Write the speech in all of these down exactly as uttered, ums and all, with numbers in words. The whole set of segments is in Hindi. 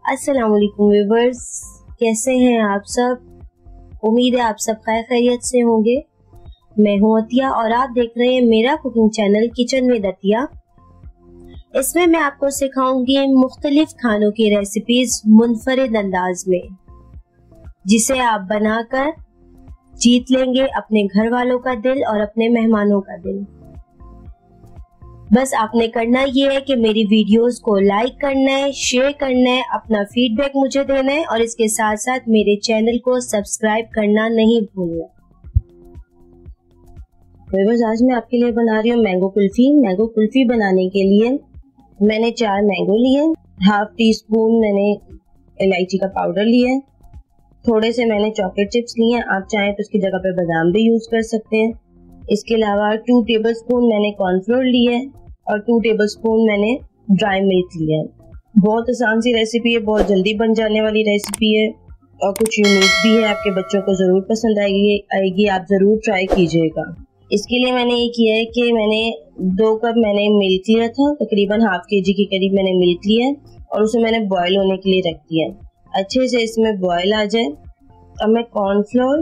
अस्सलाम वालेकुम व्यूअर्स, कैसे हैं आप सब। उम्मीद है आप सब खैर खैरियत से होंगे। मैं हूं अतिया और आप देख रहे हैं मेरा cooking channel kitchen with Atiya. इसमें मैं आपको सिखाऊंगी मुख्तलिफ खानों की रेसिपीज मुनफरिद अंदाज में, जिसे आप बनाकर जीत लेंगे अपने घर वालों का दिल और अपने मेहमानों का दिल। बस आपने करना ये है कि मेरी वीडियोस को लाइक करना है, शेयर करना है, अपना फीडबैक मुझे देना है और इसके साथ साथ मेरे चैनल को सब्सक्राइब करना नहीं भूलना। तो बस आज मैं आपके लिए बना रही हूँ मैंगो कुल्फी। मैंगो कुल्फी बनाने के लिए मैंने चार मैंगो लिए, हाफ टी स्पून मैंने इलायची का पाउडर लिया है, थोड़े से मैंने चॉकलेट चिप्स लिए हैं, आप चाहें तो उसकी जगह पे बादाम भी यूज कर सकते हैं। इसके अलावा टू टेबल स्पून मैंने कॉर्नफ्लोर लिए है और टू टेबल स्पून मैंने ड्राई मिल्क लिया है। बहुत आसान सी रेसिपी है, बहुत जल्दी बन जाने वाली रेसिपी है और कुछ यूनिक भी है। आपके बच्चों को जरूर पसंद आएगी आएगी आप जरूर ट्राई कीजिएगा। इसके लिए मैंने ये किया है कि मैंने दो कप मैंने मिल्क लिया था, तकरीबन हाफ के जी के करीब मैंने मिल्क लिया है और उसे मैंने बॉयल होने के लिए रख दिया है। अच्छे से इसमें बॉयल आ जाए, अब मैं कॉर्नफ्लोर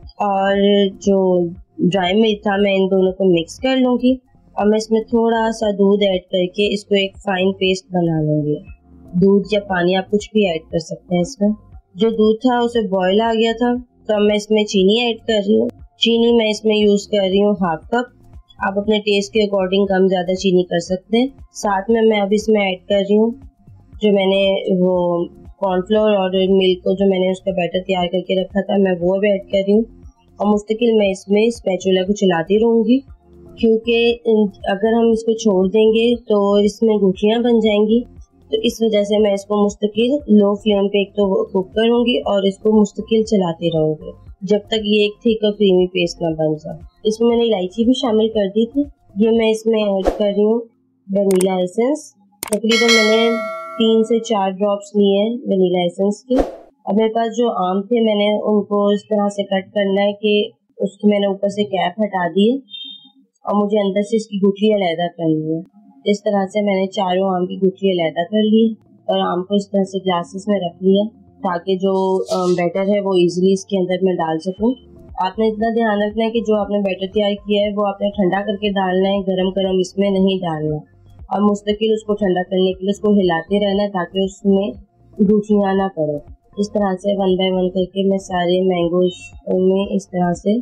और जो ड्राई मिल्क था मैं इन दोनों को मिक्स कर लूंगी और मैं इसमें थोड़ा सा दूध ऐड करके इसको एक फाइन पेस्ट बना लूंगी। दूध या पानी आप कुछ भी ऐड कर सकते हैं। इसमें जो दूध था उसे बॉयल आ गया था, तो अब मैं इसमें चीनी ऐड कर रही हूँ। चीनी मैं इसमें यूज कर रही हूँ हाफ कप। आप अपने टेस्ट के अकॉर्डिंग कम ज्यादा चीनी कर सकते हैं। साथ में मैं अब इसमें ऐड कर रही हूँ जो मैंने वो कॉर्नफ्लोर और मिल्क को जो मैंने उसका बैटर तैयार करके रखा था, मैं वो भी ऐड कर रही हूँ और मुस्तकिल मैं इसमें स्पैचुला को चलाती रहूंगी, क्योंकि अगर हम इसको छोड़ देंगे तो इसमें गुठलियां बन जाएंगी। तो इस वजह से मैं इसको मुस्तकिल लो फ्लेम पे एक तो कुक करूंगी और इसको मुस्तकिल चलाते रहूंगी जब तक ये एक थिक और क्रीमी पेस्ट ना बन जाए। इसमें मैंने इलायची भी शामिल कर दी थी। ये मैं इसमें ऐड कर रही हूँ वनीला एसेंस। तकरीबन मैंने तीन से चार ड्रॉप्स लिए हैं वनीला एसेंस के। अब मेरे पास जो आम थे मैंने उनको इस तरह से कट करना है कि उसकी मैंने ऊपर से कैप हटा दी है और मुझे अंदर से इसकी गुठली अलहदा करनी है। इस तरह से मैंने चारों आम की गुठली अलहदा कर ली और आम को इस तरह से ग्लासेस में रख लिया ताकि जो बैटर है वो इजीली इसके अंदर मैं डाल सकूं। आपने इतना ध्यान रखना है कि जो आपने बैटर तैयार किया है वो आपने ठंडा करके डालना है, गरम गरम इसमें नहीं डालना और मुस्तकिल उसको ठंडा करने के लिए उसको हिलाते रहना है ताकि उसमें गुठलियां ना पड़े। इस तरह से वन बाय वन करके मैं सारे मैंगोज में इस तरह से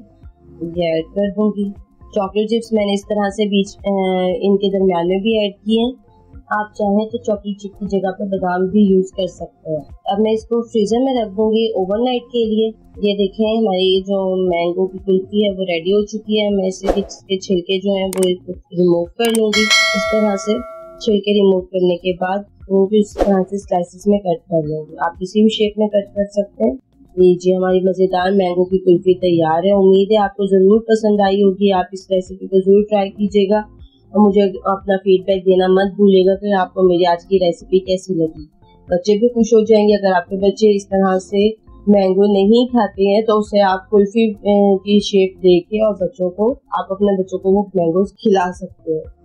ये ऐड कर दूंगी। चॉकलेट चिप्स मैंने इस तरह से बीच इनके दरमियान में भी ऐड किए हैं। आप चाहें तो चॉकलेट चिप की जगह पर बादाम भी यूज कर सकते हैं। अब मैं इसको फ्रीजर में रख दूंगी ओवरनाइट के लिए। ये देखें हमारी जो मैंगो की कुल्फी है वो रेडी हो चुकी है। मैं इसके इसके छिलके जो हैं वो रिमूव कर लूंगी। इस तरह से छिलके रिमूव करने के बाद वो भी इस तरह से स्लाइसेस में कट कर लूंगी। आप किसी भी शेप में कट कर सकते हैं। लीजिए हमारी मजेदार मैंगो की कुल्फी तैयार है। उम्मीद है आपको जरूर पसंद आई होगी। आप इस रेसिपी को जरूर ट्राई कीजिएगा और मुझे अपना फीडबैक देना मत भूलिएगा कि आपको मेरी आज की रेसिपी कैसी लगी। बच्चे भी खुश हो जाएंगे। अगर आपके बच्चे इस तरह से मैंगो नहीं खाते हैं तो उसे आप कुल्फी की शेप देके और बच्चों को आप अपने बच्चों को वो मैंगो खिला सकते हैं।